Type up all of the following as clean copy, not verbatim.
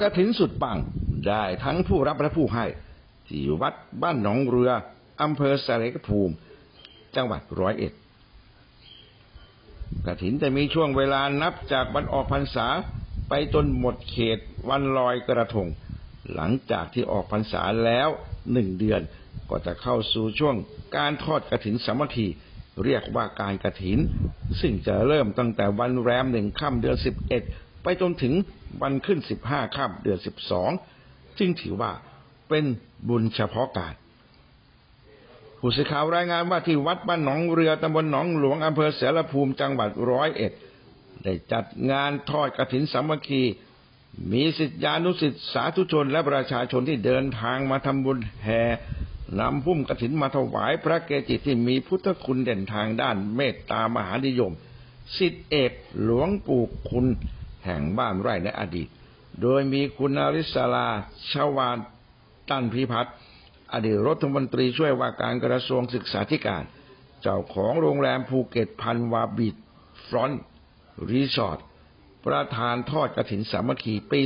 กฐินสุดปังได้ทั้งผู้รับและผู้ให้ที่วัดบ้านหนองเรืออำเภอสะเหล็กภูมิจังหวัด101กฐินจะมีช่วงเวลานับจากวันออกพรรษาไปจนหมดเขตวันลอยกระทงหลังจากที่ออกพรรษาแล้ว1 เดือนก็จะเข้าสู่ช่วงการทอดกฐินสามัคคีเรียกว่าการกฐินซึ่งจะเริ่มตั้งแต่วันแรม1 ค่ำเดือน11ไปจนถึงวันขึ้น15 ค่ำเดือน12จึงถือว่าเป็นบุญเฉพาะการผู้สื่อข่าวรายงานว่าที่วัดบ้านหนองเรือตำบลหนองหลวงอำเภอเสรภูมิจังหวัด101ได้จัดงานทอดกฐินสามัคคีมีศิษยานุศิษย์สาธุชนและประชาชนที่เดินทางมาทำบุญแห่นำพุ่มกฐินมาถวายพระเกจิที่มีพุทธคุณเด่นทางด้านเมตตามหานิยมศิษย์เอกหลวงปู่คุณแห่งบ้านไร่ในอดีตโดยมีคุณอริศราชวานตันพิพัฒน์อดีตรัฐมนตรีช่วยว่าการกระทรวงศึกษาธิการเจ้าของโรงแรมภูเก็ตพันวาบีชฟรอนต์รีสอร์ทประธานทอดกฐินสามัคคีปี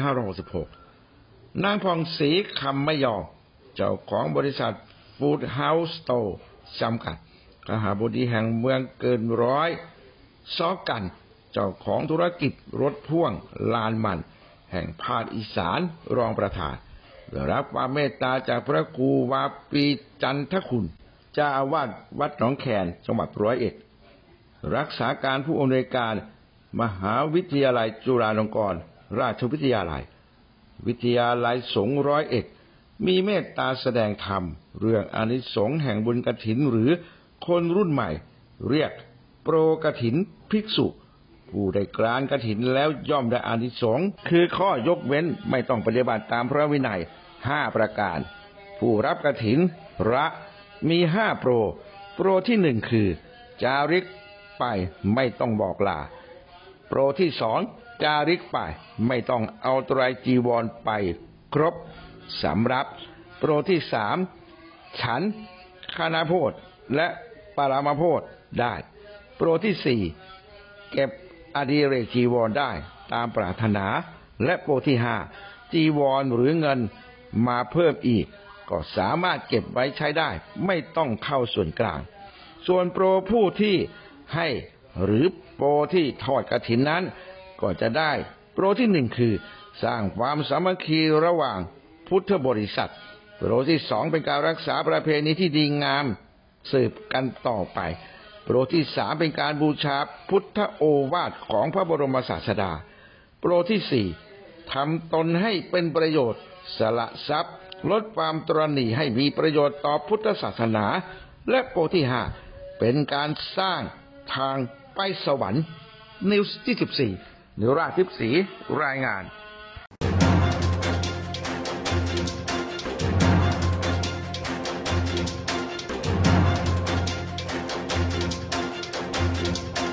2566 นางผ่องศรีคำไม่ยอมเจ้าของบริษัทฟู้ดเฮาส์สโตร์จำกัดคหบดีแห่งเมืองเกินร้อยซ้อกันเจ้าของธุรกิจรถพ่วงลานมันแห่งภาคอีสานรองประธานได้รับความเมตตาจากพระครูวาปีจันทคุณเจ้าอาวาสวัดหนองแคนจังหวัด101รักษาการผู้อำนวยการมหาวิทยาลัยจุฬาลงกรณราชวิทยาลัยวิทยาลัยสงฆ์101มีเมตตาแสดงธรรมเรื่องอานิสงส์แห่งบุญกฐินหรือคนรุ่นใหม่เรียกโปรกฐินภิกษุผู้ได้กรานกฐินแล้วย่อมได้อานิสงส์คือข้อยกเว้นไม่ต้องปฏิบัติตามพระวินัย5 ประการผู้รับกฐินพระมี5 โปรที่1คือจาริกไปไม่ต้องบอกลาโปรที่2จาริกไปไม่ต้องเอาไตรจีวรไปครบสำรับโปรที่3ฉันคานาโพธและปารามาโพธได้โปรที่4เก็บอดิเรกจีวรได้ตามปรารถนาและโปรที่5จีวรหรือเงินมาเพิ่มอีกก็สามารถเก็บไว้ใช้ได้ไม่ต้องเข้าส่วนกลางส่วนโปรผู้ที่ให้หรือโปรที่ทอดกฐินนั้นก็จะได้โปรที่1คือสร้างความสามัคคีระหว่างพุทธบริษัทโปรที่2เป็นการรักษาประเพณีที่ดีงามสืบกันต่อไปโปรที่3เป็นการบูชาพุทธโอวาทของพระบรมศาสดาโปรที่4ทำตนให้เป็นประโยชน์สละทรัพย์ลดความตรณีให้มีประโยชน์ต่อพุทธศาสนาและโปรที่5เป็นการสร้างทางไปสวรรค์นิวส์ที่14นิราธิปศรีรายงาน